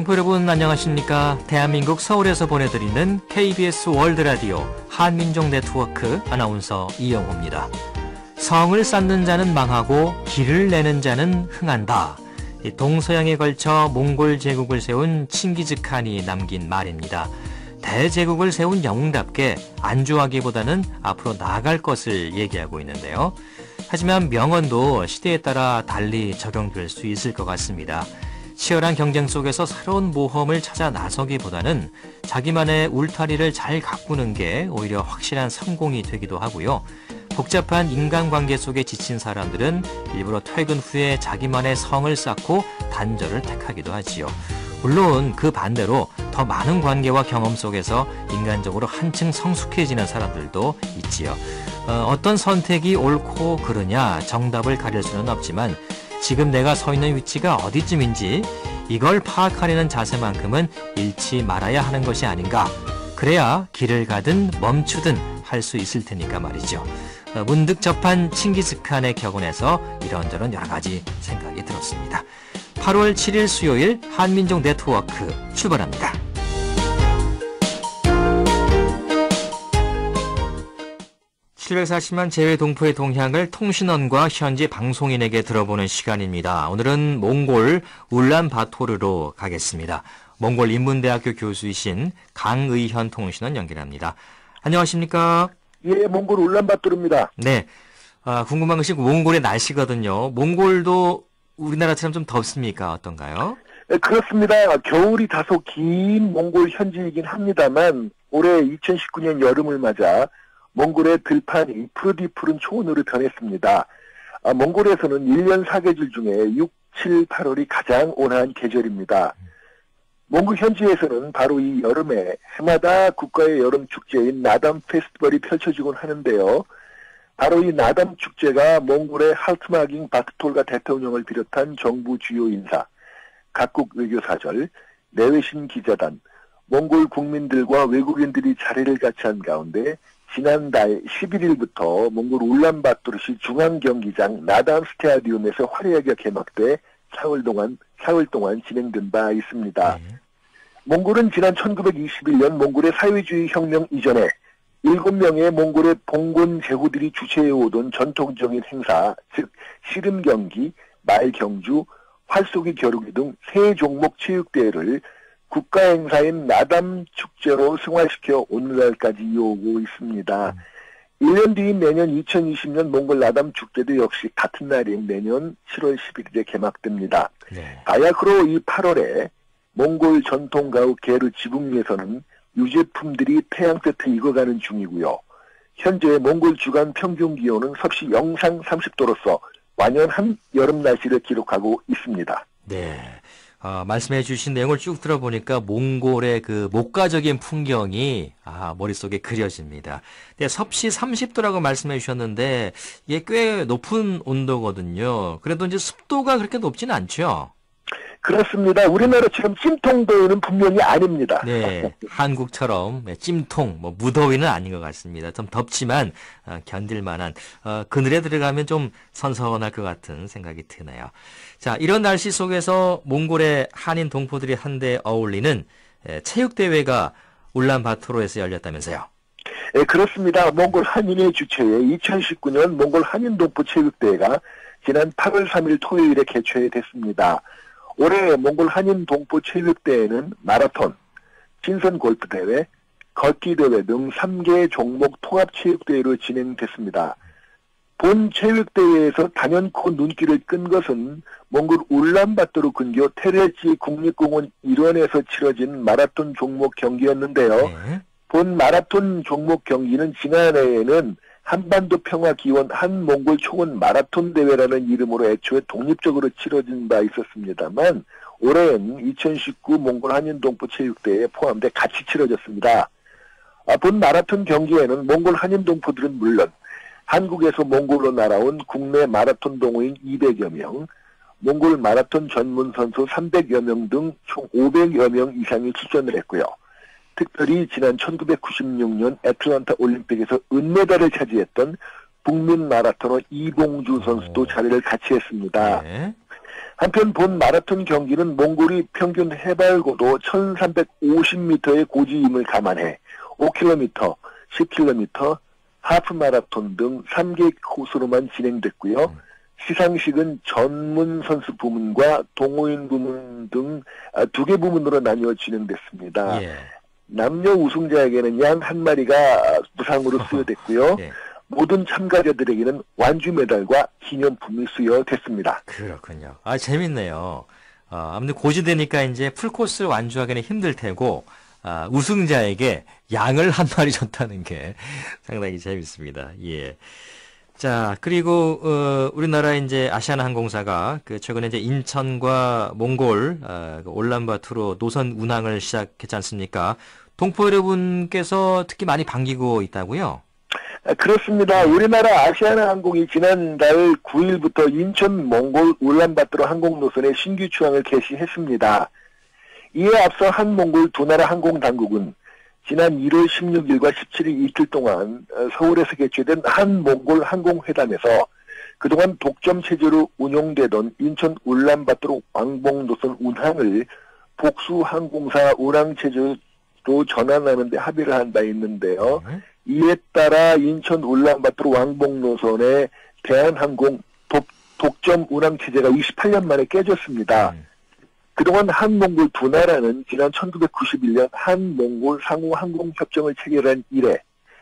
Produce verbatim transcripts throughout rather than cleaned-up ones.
동포 여러분 안녕하십니까? 대한민국 서울에서 보내드리는 케이비에스 월드라디오 한민족 네트워크 아나운서 이영호입니다. 성을 쌓는 자는 망하고 길을 내는 자는 흥한다. 동서양에 걸쳐 몽골 제국을 세운 칭기즈칸이 남긴 말입니다. 대제국을 세운 영웅답게 안주하기보다는 앞으로 나아갈 것을 얘기하고 있는데요. 하지만 명언도 시대에 따라 달리 적용될 수 있을 것 같습니다. 치열한 경쟁 속에서 새로운 모험을 찾아 나서기보다는 자기만의 울타리를 잘 가꾸는 게 오히려 확실한 성공이 되기도 하고요. 복잡한 인간관계 속에 지친 사람들은 일부러 퇴근 후에 자기만의 성을 쌓고 단절을 택하기도 하지요. 물론 그 반대로 더 많은 관계와 경험 속에서 인간적으로 한층 성숙해지는 사람들도 있지요. 어, 어떤 선택이 옳고 그르냐 정답을 가릴 수는 없지만 지금 내가 서 있는 위치가 어디쯤인지 이걸 파악하려는 자세만큼은 잃지 말아야 하는 것이 아닌가. 그래야 길을 가든 멈추든 할 수 있을 테니까 말이죠. 어, 문득 접한 칭기즈칸의 격언에서 이런저런 여러 가지 생각이 들었습니다. 팔월 칠일 수요일 한민족 네트워크 출발합니다. 칠백사십만 제외 동포의 동향을 통신원과 현지 방송인에게 들어보는 시간입니다. 오늘은 몽골 울란바토르로 가겠습니다. 몽골 인문대학교 교수이신 강의현 통신원 연결합니다. 안녕하십니까? 예, 몽골 울란바토르입니다. 네, 아, 궁금한 것이 몽골의 날씨거든요. 몽골도 우리나라처럼 좀 덥습니까? 어떤가요? 네, 그렇습니다. 겨울이 다소 긴 몽골 현지이긴 합니다만 올해 이천십구 년 여름을 맞아 몽골의 들판이 푸르디 푸른 초원으로 변했습니다. 아, 몽골에서는 일 년 사계절 중에 육, 칠, 팔월이 가장 온화한 계절입니다. 몽골 현지에서는 바로 이 여름에 해마다 국가의 여름 축제인 나담 페스티벌이 펼쳐지곤 하는데요. 바로 이 나담 축제가 몽골의 할트마깅 바크톨가 대통령을 비롯한 정부 주요 인사, 각국 외교사절, 내외신 기자단, 몽골 국민들과 외국인들이 자리를 같이 한 가운데 지난달 십일일부터 몽골 울란바토르시 중앙경기장 나담 스타디움에서 화려하게 개막돼 사흘 동안, 사흘 동안 진행된 바 있습니다. 네. 몽골은 지난 천구백이십일 년 몽골의 사회주의 혁명 이전에 일곱 명의 몽골의 봉건 제후들이 주최해오던 전통적인 행사, 즉 씨름경기, 말경주, 활쏘기 겨루기 등 세 종목 체육대회를 국가행사인 나담 축제로 승화시켜 오늘날까지 이어오고 있습니다. 음. 일 년 뒤인 내년 이천이십 년 몽골 나담 축제도 역시 같은 날인 내년 칠월 십일일에 개막됩니다. 네. 바야흐로 이 팔월에 몽골 전통가옥 게르 지붕위에서는 유제품들이 태양 끝에 익어가는 중이고요. 현재 몽골 주간 평균 기온은 섭씨 영상 삼십 도로서 완연한 여름 날씨를 기록하고 있습니다. 네. 어, 말씀해 주신 내용을 쭉 들어보니까 몽골의 그 목가적인 풍경이 아, 머릿속에 그려집니다. 네, 섭씨 삼십 도라고 말씀해 주셨는데 이게 꽤 높은 온도거든요. 그래도 이제 습도가 그렇게 높지는 않죠? 그렇습니다. 우리나라처럼 찜통더위는 분명히 아닙니다. 네, 한국처럼 찜통, 뭐 무더위는 아닌 것 같습니다. 좀 덥지만 어, 견딜만한 어, 그늘에 들어가면 좀 선선할 것 같은 생각이 드네요. 자, 이런 날씨 속에서 몽골의 한인 동포들이 한데 어울리는 에, 체육대회가 울란바토르에서 열렸다면서요? 네, 그렇습니다. 몽골 한인의 주최에 이천십구 년 몽골 한인 동포 체육대회가 지난 팔월 삼일 토요일에 개최됐습니다. 올해 몽골 한인 동포 체육대회는 마라톤, 신선 골프대회, 걷기대회 등 세 개 종목 통합체육대회로 진행됐습니다. 본 체육대회에서 단연코 눈길을 끈 것은 몽골 울란바토르 근교 테레지 국립공원 일원에서 치러진 마라톤 종목 경기였는데요. 네. 본 마라톤 종목 경기는 지난해에는 한반도 평화기원 한몽골 초원 마라톤 대회라는 이름으로 애초에 독립적으로 치러진 바 있었습니다만 올해는 이천십구 몽골 한인동포 체육대회에 포함돼 같이 치러졌습니다. 아, 본 마라톤 경기에는 몽골 한인동포들은 물론 한국에서 몽골로 날아온 국내 마라톤 동호인 이백여 명, 몽골 마라톤 전문 선수 삼백여 명 등 총 오백여 명 이상이 출전을 했고요. 특별히 지난 천구백구십육 년 애틀랜타 올림픽에서 은메달을 차지했던 북민 마라토너 이봉주 선수도 자리를 같이 했습니다. 네. 한편 본 마라톤 경기는 몽골이 평균 해발고도 천삼백오십 미터의 고지임을 감안해 오 킬로미터, 십 킬로미터, 하프 마라톤 등 세 개 코스로만 진행됐고요. 음. 시상식은 전문 선수 부문과 동호인 부문 등 두 개 부문으로 나뉘어 진행됐습니다. 예. 남녀 우승자에게는 양 한 마리가 무상으로 수여됐고요. 예. 모든 참가자들에게는 완주 메달과 기념품이 수여됐습니다. 그렇군요. 아, 재밌네요. 어, 아무튼 고지되니까 이제 풀코스를 완주하기는 힘들 테고, 아, 우승자에게 양을 한 마리 줬다는 게 상당히 재밌습니다. 예. 자, 그리고, 어, 우리나라 이제 아시아나항공사가 그 최근에 이제 인천과 몽골, 어, 울란바토르 노선 운항을 시작했지 않습니까? 동포 여러분께서 특히 많이 반기고 있다고요? 그렇습니다. 우리나라 아시아나항공이 지난달 구 일부터 인천 몽골 울란바토르 항공 노선의 신규 출항을 개시했습니다. 이에 앞서 한몽골 두 나라 항공 당국은 지난 일월 십육일과 십칠일 이틀 동안 서울에서 개최된 한몽골 항공회담에서 그동안 독점 체제로 운용되던 인천 울란바토르 왕복 노선 운항을 복수 항공사 운항 체제로 전환하는 데 합의를 한 바 있는데요. 이에 따라 인천 울란바토르 왕복 노선의 대한항공 독, 독점 운항 체제가 이십팔 년 만에 깨졌습니다. 음. 그동안 한몽골 두 나라는 지난 천구백구십일 년 한몽골 상호 항공협정을 체결한 이래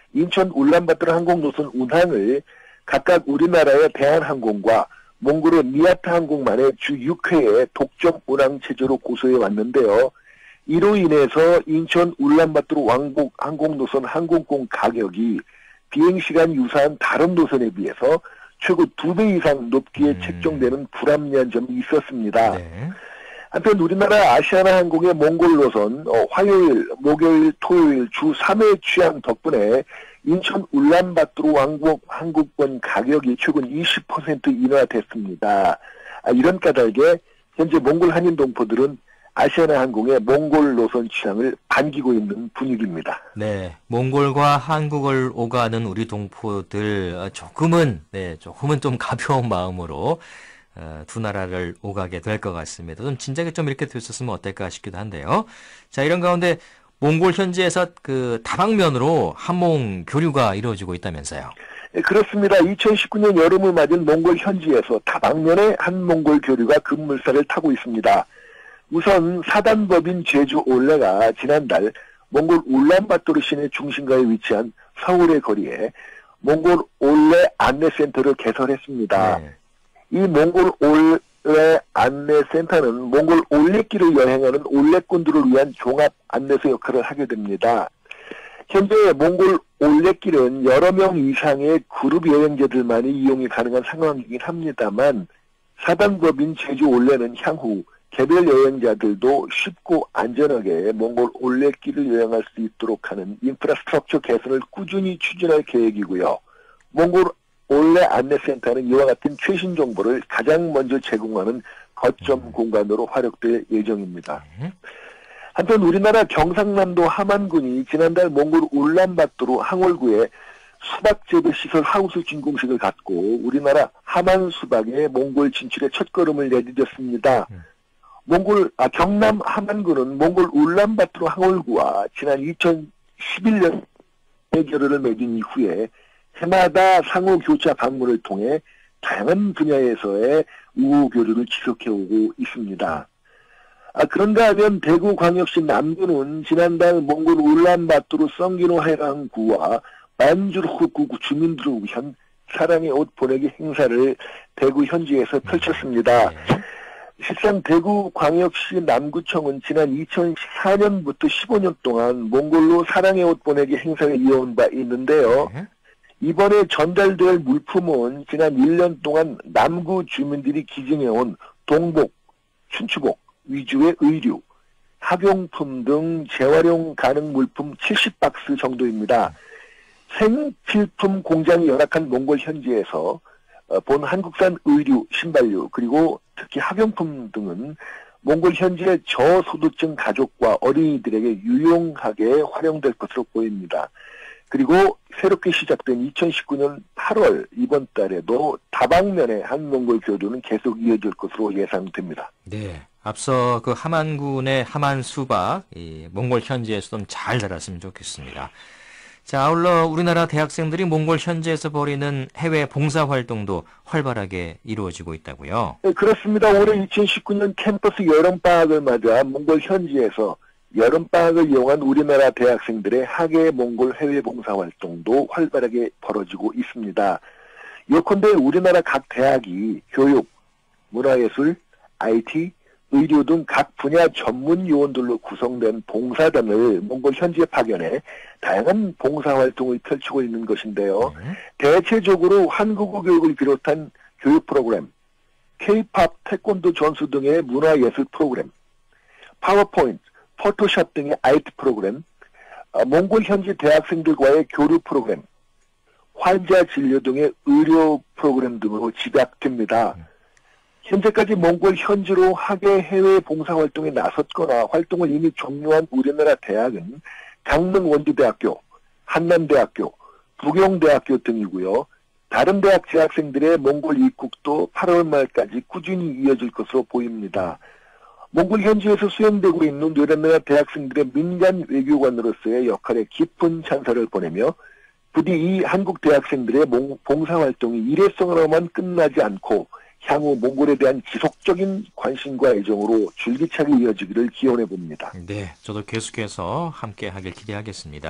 인천 울란바토르 항공 노선 운항을 각각 우리나라의 대한항공과 몽골의 미아타 항공만의 주 육 회의 독점 운항 체제로 고수해 왔는데요. 이로 인해서 인천 울란바토르 왕복 항공 노선 항공권 가격이 비행시간 유사한 다른 노선에 비해서 최고 두 배 이상 높게 음. 책정되는 불합리한 점이 있었습니다. 네. 한편 우리나라 아시아나항공의 몽골 노선 어, 화요일, 목요일, 토요일 주 삼 회 취항 덕분에 인천 울란바토르 왕복 항공권 가격이 최근 이십 퍼센트 인하됐습니다. 아, 이런 까닭에 현재 몽골 한인 동포들은 아시아나항공의 몽골 노선 취향을 반기고 있는 분위기입니다. 네, 몽골과 한국을 오가는 우리 동포들 조금은 네, 조금은 좀 가벼운 마음으로 어, 두 나라를 오가게 될 것 같습니다. 좀 진작에 좀 이렇게 됐었으면 어떨까 싶기도 한데요. 자, 이런 가운데 몽골 현지에서 그 다방면으로 항공 교류가 이루어지고 있다면서요. 네, 그렇습니다. 이천십구 년 여름을 맞은 몽골 현지에서 다방면의 한몽골 교류가 급물살을 타고 있습니다. 우선 사단법인 제주 올레가 지난달 몽골 울란바토르 시내 중심가에 위치한 서울의 거리에 몽골 올레 안내센터를 개설했습니다. 네. 이 몽골 올레 안내센터는 몽골 올레길을 여행하는 올레꾼들을 위한 종합 안내소 역할을 하게 됩니다. 현재 몽골 올레길은 여러 명 이상의 그룹 여행자들만이 이용이 가능한 상황이긴 합니다만 사단법인 제주 올레는 향후 개별 여행자들도 쉽고 안전하게 몽골 올레길을 여행할 수 있도록 하는 인프라스트럭처 개선을 꾸준히 추진할 계획이고요. 몽골 올레 안내센터는 이와 같은 최신 정보를 가장 먼저 제공하는 거점 공간으로 활용될 예정입니다. 한편 우리나라 경상남도 함안군이 지난달 몽골 울란바토르 항월구에 수박 재배 시설 하우스 준공식을 갖고 우리나라 함안 수박의 몽골 진출의 첫걸음을 내디뎠습니다. 몽골 아, 경남 함안군은 몽골 울란바토르 항월구와 지난 이천십일 년 결의를 맺은 이후에 해마다 상호 교차 방문을 통해 다양한 분야에서의 우호 교류를 지속해오고 있습니다. 아, 그런가 하면 대구광역시 남구는 지난달 몽골 울란바토르 성기노 해랑구와 만주르후구 주민들을 위한 사랑의 옷 보내기 행사를 대구 현지에서 펼쳤습니다. 실상 대구광역시 남구청은 지난 이천십사 년부터 십오 년 동안 몽골로 사랑의 옷 보내기 행사를 이어온 바 있는데요. 이번에 전달될 물품은 지난 일 년 동안 남구 주민들이 기증해온 동복, 춘추복 위주의 의류, 학용품 등 재활용 가능 물품 칠십 박스 정도입니다. 생필품 공장이 열악한 몽골 현지에서 본 한국산 의류, 신발류, 그리고 특히 학용품 등은 몽골 현지의 저소득층 가족과 어린이들에게 유용하게 활용될 것으로 보입니다. 그리고 새롭게 시작된 이천십구 년 팔월 이번 달에도 다방면의 한몽골 교류는 계속 이어질 것으로 예상됩니다. 네. 앞서 그 함안군의 함안수박, 이 몽골 현지에서 좀 잘 자랐으면 좋겠습니다. 자, 아울러 우리나라 대학생들이 몽골 현지에서 벌이는 해외 봉사활동도 활발하게 이루어지고 있다고요? 네, 그렇습니다. 올해 이천십구 년 캠퍼스 여름방학을 맞아 몽골 현지에서 여름방학을 이용한 우리나라 대학생들의 학예 몽골 해외 봉사활동도 활발하게 벌어지고 있습니다. 예컨대 우리나라 각 대학이 교육, 문화예술, 아이티, 의료 등 각 분야 전문 요원들로 구성된 봉사단을 몽골 현지에 파견해 다양한 봉사활동을 펼치고 있는 것인데요. 네. 대체적으로 한국어 교육을 비롯한 교육 프로그램, 케이팝, 태권도 전수 등의 문화예술 프로그램, 파워포인트, 포토샵 등의 아이티 프로그램, 몽골 현지 대학생들과의 교류 프로그램, 환자 진료 등의 의료 프로그램 등으로 집약됩니다. 현재까지 몽골 현지로 학예 해외 봉사활동에 나섰거나 활동을 이미 종료한 우리나라 대학은 강릉 원주대학교, 한남대학교, 부경대학교 등이고요. 다른 대학 재학생들의 몽골 입국도 팔월 말까지 꾸준히 이어질 것으로 보입니다. 몽골 현지에서 수행되고 있는 우리나라 대학생들의 민간 외교관으로서의 역할에 깊은 찬사를 보내며 부디 이 한국 대학생들의 봉사활동이 일회성으로만 끝나지 않고 향후 몽골에 대한 지속적인 관심과 애정으로 줄기차게 이어지기를 기원해 봅니다. 네, 저도 계속해서 함께 하길 기대하겠습니다.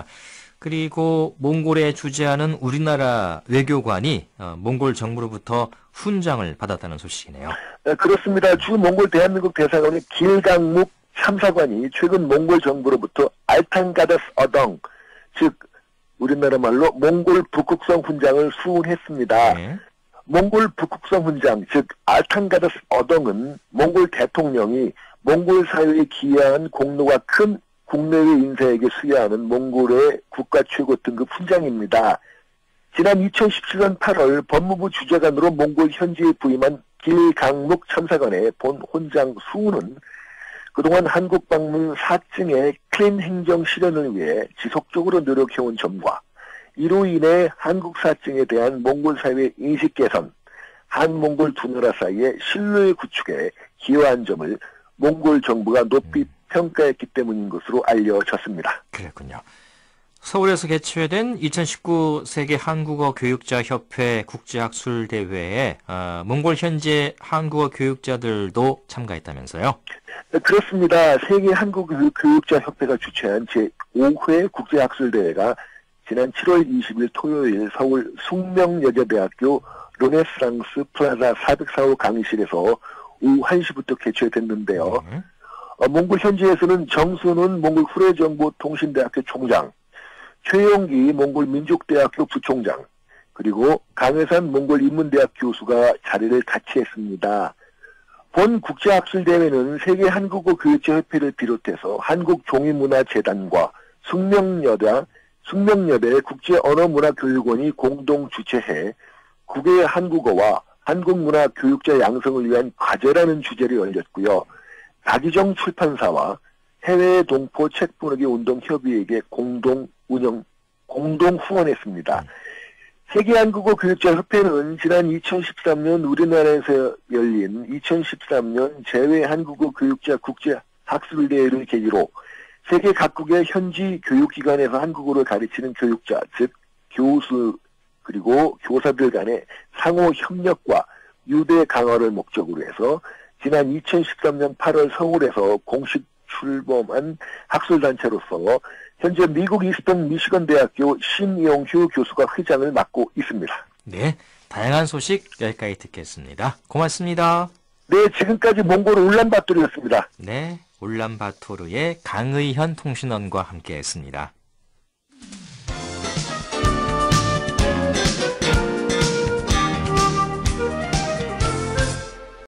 그리고 몽골에 주재하는 우리나라 외교관이 몽골 정부로부터 훈장을 받았다는 소식이네요. 네, 그렇습니다. 주 몽골 대한민국 대사관의 길강묵 참사관이 최근 몽골 정부로부터 알탕가다스 어덩, 즉 우리나라 말로 몽골 북극성 훈장을 수훈했습니다. 네. 몽골 북극성 훈장, 즉 알탕가다스 어덩은 몽골 대통령이 몽골 사회에 기여한 공로가 큰 국내외 인사에게 수여하는 몽골의 국가 최고 등급 훈장입니다. 지난 이천십칠 년 팔월 법무부 주재관으로 몽골 현지에 부임한 길강묵 참사관의 본 훈장 수훈은 그동안 한국 방문 사증의 클린 행정 실현을 위해 지속적으로 노력해온 점과 이로 인해 한국 사증에 대한 몽골 사회의 인식 개선, 한몽골 두 나라 사이의 신뢰 구축에 기여한 점을 몽골 정부가 높이 음. 평가했기 때문인 것으로 알려졌습니다. 그렇군요. 서울에서 개최된 이천십구 세계 한국어 교육자 협회 국제학술대회에 어, 몽골 현지의 한국어 교육자들도 참가했다면서요? 네, 그렇습니다. 세계 한국어 교육자 협회가 주최한 제오 회 국제학술대회가 지난 칠월 이십일 토요일 서울 숙명여자대학교 르네상스 플라자 사백사 호 강의실에서 오후 한 시부터 개최됐는데요. 네. 어, 몽골 현지에서는 정순훈 몽골 후레정보통신대학교 총장, 최용기 몽골 민족대학교 부총장, 그리고 강해산 몽골 인문대학 교수가 자리를 같이 했습니다. 본 국제학술대회는 세계 한국어 교육자 협회를 비롯해서 한국종이문화재단과 숙명여자 숙명여대 국제언어문화교육원이 공동 주최해 국외 한국어와 한국문화 교육자 양성을 위한 과제라는 주제를 열렸고요. 박희정 출판사와 해외 동포 책 보내기 운동 협의회에게 공동 운영, 공동 후원했습니다. 세계 한국어 교육자 협회는 지난 이천십삼 년 우리나라에서 열린 이천십삼 년 제외 한국어 교육자 국제 학술대회를 계기로 세계 각국의 현지 교육기관에서 한국어를 가르치는 교육자, 즉 교수 그리고 교사들 간의 상호 협력과 유대 강화를 목적으로 해서 지난 이천십삼 년 팔월 서울에서 공식 출범한 학술단체로서 현재 미국 이스턴 미시건 대학교 신용휴 교수가 회장을 맡고 있습니다. 네, 다양한 소식 여기까지 듣겠습니다. 고맙습니다. 네, 지금까지 몽골 울란바토르였습니다. 네, 울란바토르의 강의현 통신원과 함께했습니다.